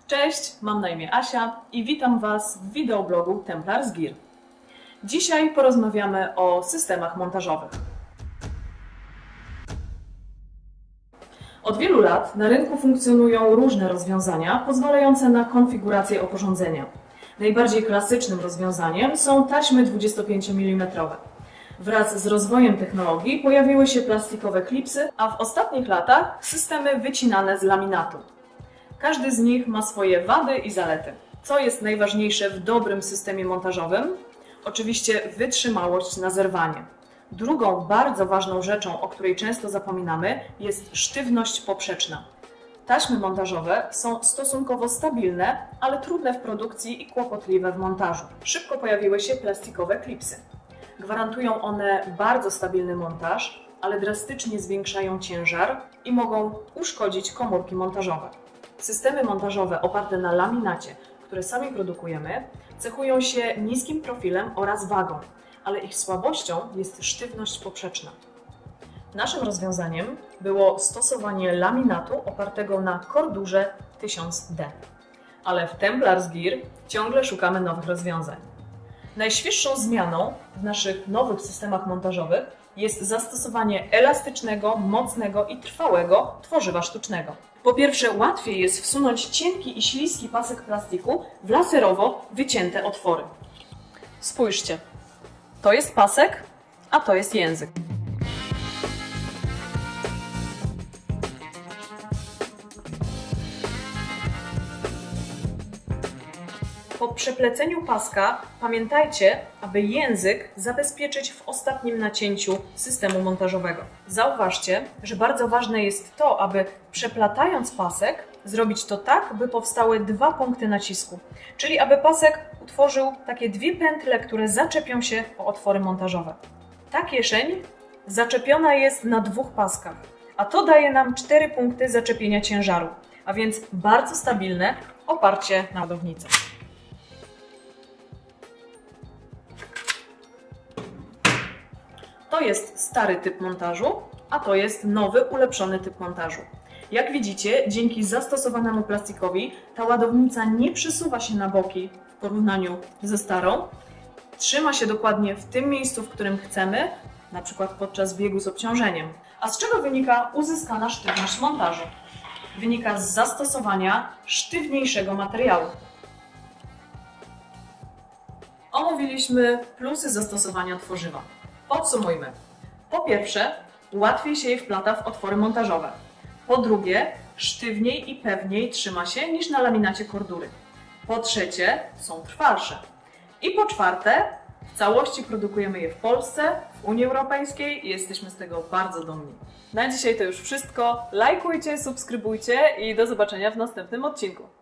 Cześć, mam na imię Asia i witam Was w wideoblogu Templars Gear. Dzisiaj porozmawiamy o systemach montażowych. Od wielu lat na rynku funkcjonują różne rozwiązania pozwalające na konfigurację oporządzenia. Najbardziej klasycznym rozwiązaniem są taśmy 25 mm. Wraz z rozwojem technologii pojawiły się plastikowe klipsy, a w ostatnich latach systemy wycinane z laminatu. Każdy z nich ma swoje wady i zalety. Co jest najważniejsze w dobrym systemie montażowym? Oczywiście wytrzymałość na zerwanie. Drugą bardzo ważną rzeczą, o której często zapominamy, jest sztywność poprzeczna. Taśmy montażowe są stosunkowo stabilne, ale trudne w produkcji i kłopotliwe w montażu. Szybko pojawiły się plastikowe klipsy. Gwarantują one bardzo stabilny montaż, ale drastycznie zwiększają ciężar i mogą uszkodzić komórki montażowe. Systemy montażowe oparte na laminacie, które sami produkujemy, cechują się niskim profilem oraz wagą, ale ich słabością jest sztywność poprzeczna. Naszym rozwiązaniem było stosowanie laminatu opartego na Cordurze 1000D. Ale w Templars Gear ciągle szukamy nowych rozwiązań. Najświeższą zmianą w naszych nowych systemach montażowych jest zastosowanie elastycznego, mocnego i trwałego tworzywa sztucznego. Po pierwsze, łatwiej jest wsunąć cienki i śliski pasek plastiku w laserowo wycięte otwory. Spójrzcie, to jest pasek, a to jest język. Po przepleceniu paska pamiętajcie, aby język zabezpieczyć w ostatnim nacięciu systemu montażowego. Zauważcie, że bardzo ważne jest to, aby przeplatając pasek zrobić to tak, by powstały dwa punkty nacisku, czyli aby pasek utworzył takie dwie pętle, które zaczepią się o otwory montażowe. Ta kieszeń zaczepiona jest na dwóch paskach, a to daje nam 4 punkty zaczepienia ciężaru, a więc bardzo stabilne oparcie na ładownicy. To jest stary typ montażu, a to jest nowy, ulepszony typ montażu. Jak widzicie, dzięki zastosowanemu plastikowi ta ładownica nie przesuwa się na boki w porównaniu ze starą. Trzyma się dokładnie w tym miejscu, w którym chcemy, na przykład podczas biegu z obciążeniem. A z czego wynika uzyskana sztywność montażu? Wynika z zastosowania sztywniejszego materiału. Omówiliśmy plusy zastosowania tworzywa. Podsumujmy. Po pierwsze, łatwiej się je wplata w otwory montażowe. Po drugie, sztywniej i pewniej trzyma się niż na laminacie Cordury. Po trzecie, są trwalsze. I po czwarte, w całości produkujemy je w Polsce, w Unii Europejskiej i jesteśmy z tego bardzo dumni. Na dzisiaj to już wszystko. Lajkujcie, subskrybujcie i do zobaczenia w następnym odcinku.